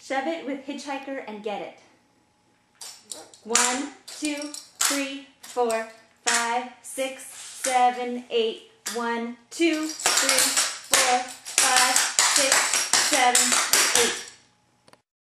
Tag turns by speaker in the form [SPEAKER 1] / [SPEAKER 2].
[SPEAKER 1] Shove it with hitchhiker and get it. 1, 2, 3, 4, 5, 6, 7, 8. 1, 2, 3, 4, 5, 6, 7,